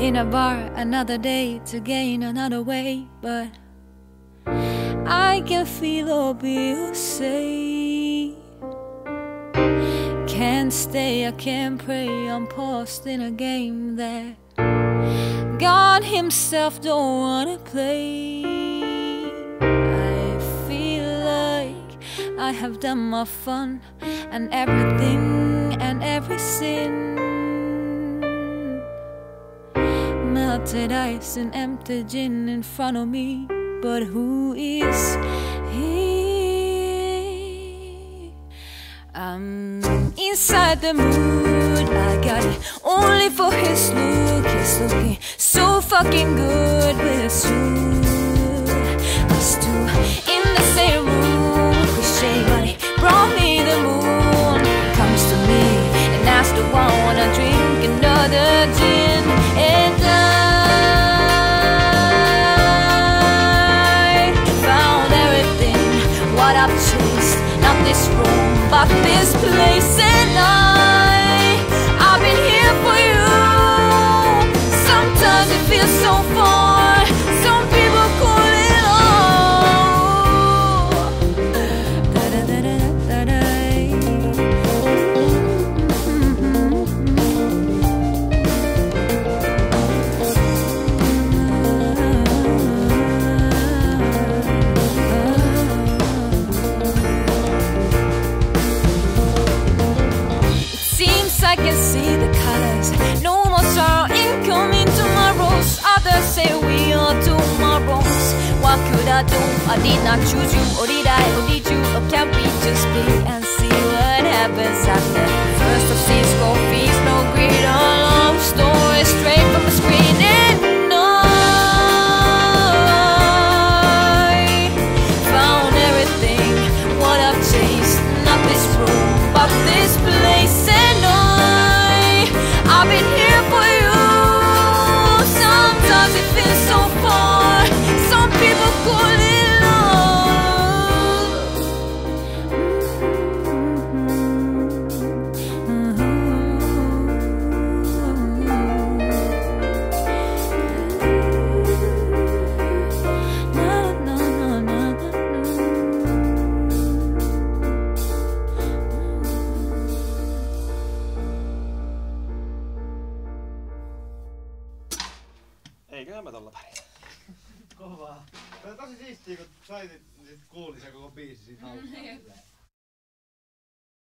in a bar another day to gain another way, but I can feel abuse. Can't stay, I can't pray, I'm paused in a game that God himself don't wanna play. I feel like I have done my fun and everything and every sin. Melted ice and empty gin in front of me, but who is he? I'm inside the mood, I got it only for his look. He's looking so fucking good with a suit. Us two in the same room, cliche, but he brought me the moon. Comes to me and asks the one wanna drink another gin, and I found everything what I've chased. Not this room, but this place, and I've been here for you. Sometimes it feels so far. Some people call it love. I can see the colors. No more sorrow incoming tomorrows. Others say we are tomorrows. What could I do? I did not choose you, or did I? Or did you? Or can we just be and see what happens after? First of six coffees, no greed, a love story straight from the screen. And I found everything what I've chased. Not this room, but this place. I've been here for you. Sometimes it feels so far. Some people call it Eiköhän mä tolla pärjää. Kovaa. Tämä on tosi siistiä, kun soitit, niin sit kuuli se koko biisi siitä alusta.